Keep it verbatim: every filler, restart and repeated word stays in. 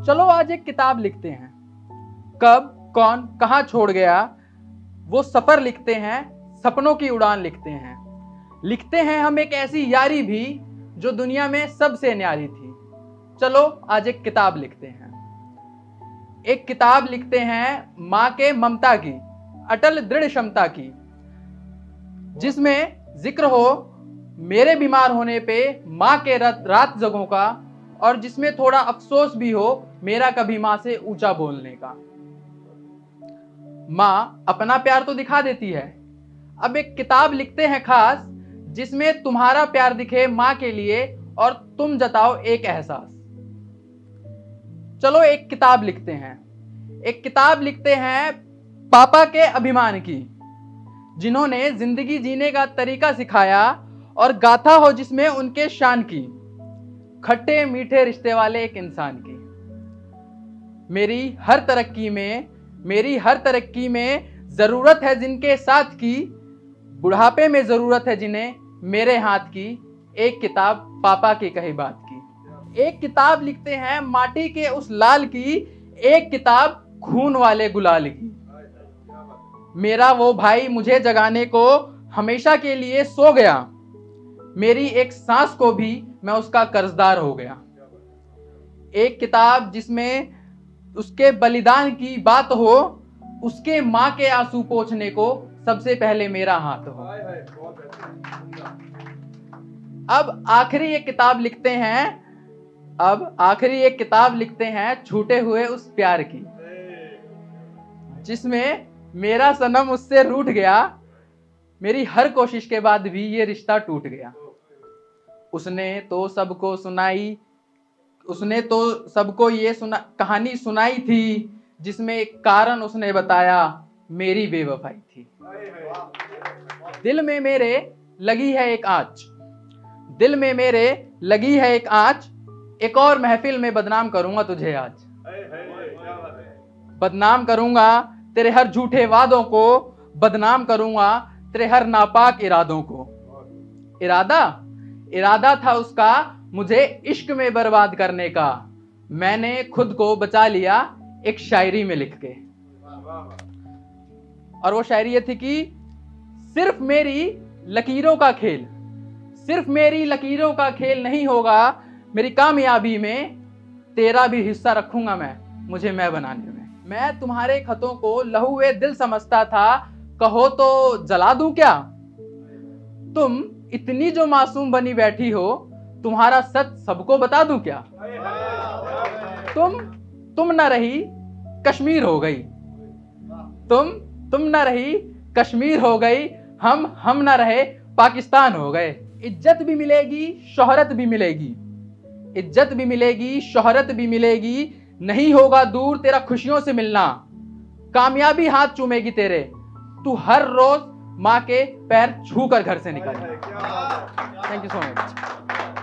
चलो आज एक किताब लिखते हैं। कब कौन कहाँ छोड़ गया वो सफर लिखते हैं, सपनों की उड़ान लिखते हैं। लिखते हैं हम एक ऐसी यारी भी जो दुनिया में सबसे न्यारी थी। चलो आज एक किताब लिखते हैं। एक किताब लिखते हैं माँ के ममता की, अटल दृढ़ क्षमता की, जिसमें जिक्र हो मेरे बीमार होने पे माँ के रात जगों का, और जिसमें थोड़ा अफसोस भी हो मेरा कभी माँ से ऊंचा बोलने का। माँ अपना प्यार तो दिखा देती है, अब एक किताब लिखते हैं खास, जिसमें तुम्हारा प्यार दिखे माँ के लिए और तुम जताओ एक एहसास। चलो एक किताब लिखते हैं। एक किताब लिखते हैं पापा के अभिमान की, जिन्होंने जिंदगी जीने का तरीका सिखाया, और गाथा हो जिसमें उनके शान की, खट्टे मीठे रिश्ते वाले एक इंसान की। मेरी हर तरक्की में मेरी हर तरक्की में जरूरत है जिनके साथ की, बुढ़ापे में जरूरत है जिन्हें मेरे हाथ की, एक किताब पापा की कही बात की। एक किताब लिखते हैं माटी के उस लाल की, एक किताब खून वाले गुलाल की। मेरा वो भाई मुझे जगाने को हमेशा के लिए सो गया, मेरी एक सांस को भी मैं उसका कर्जदार हो गया। एक किताब जिसमें उसके बलिदान की बात हो, उसके माँ के आंसू पोंछने को सबसे पहले मेरा हाथ हो। अब आखिरी एक किताब लिखते हैं अब आखिरी एक किताब लिखते हैं छूटे हुए उस प्यार की, जिसमें मेरा सनम उससे रूठ गया, मेरी हर कोशिश के बाद भी ये रिश्ता टूट गया। उसने तो सबको सुनाई उसने तो सबको ये सुना कहानी सुनाई थी, जिसमें एक कारण उसने बताया मेरी बेवफाई थी। दिल में मेरे लगी है एक आँच दिल में मेरे लगी है एक आँच एक और महफिल में बदनाम करूंगा तुझे आज। बदनाम करूंगा तेरे हर झूठे वादों को, बदनाम करूंगा तेरे हर नापाक इरादों को। इरादा इरादा था उसका मुझे इश्क में बर्बाद करने का, मैंने खुद को बचा लिया एक शायरी में लिख के। और वो शायरी ये थी कि सिर्फ मेरी लकीरों का खेल सिर्फ मेरी लकीरों का खेल नहीं होगा, मेरी कामयाबी में तेरा भी हिस्सा रखूंगा मैं, मुझे मैं बनाने में। मैं तुम्हारे खतों को लहुए दिल समझता था, कहो तो जला दूं क्या? तुम इतनी जो मासूम बनी बैठी हो, तुम्हारा सच सबको बता दूं क्या? तुम तुम न रही कश्मीर हो गई तुम तुम न रही कश्मीर हो गई, हम हम न रहे पाकिस्तान हो गए। इज्जत भी मिलेगी शोहरत भी मिलेगी इज्जत भी मिलेगी शोहरत भी मिलेगी, नहीं होगा दूर तेरा खुशियों से मिलना, कामयाबी हाथ चूमेगी तेरे, तू हर रोज माँ के पैर छू कर घर से निकल। Thank you so much.